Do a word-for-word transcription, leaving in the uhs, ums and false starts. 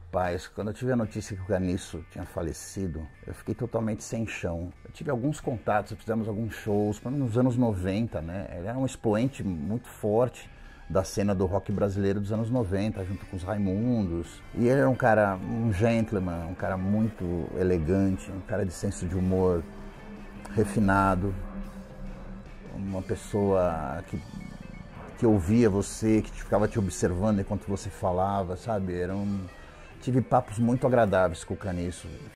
Rapaz, quando eu tive a notícia que o Caniço tinha falecido, eu fiquei totalmente sem chão. Eu tive alguns contatos, fizemos alguns shows, nos anos noventa, né? Ele era um expoente muito forte da cena do rock brasileiro dos anos noventa, junto com os Raimundos. E ele era um cara, um gentleman, um cara muito elegante, um cara de senso de humor refinado, uma pessoa que, que ouvia você, que ficava te observando enquanto você falava, sabe? Era um... Tive papos muito agradáveis com o Caniço.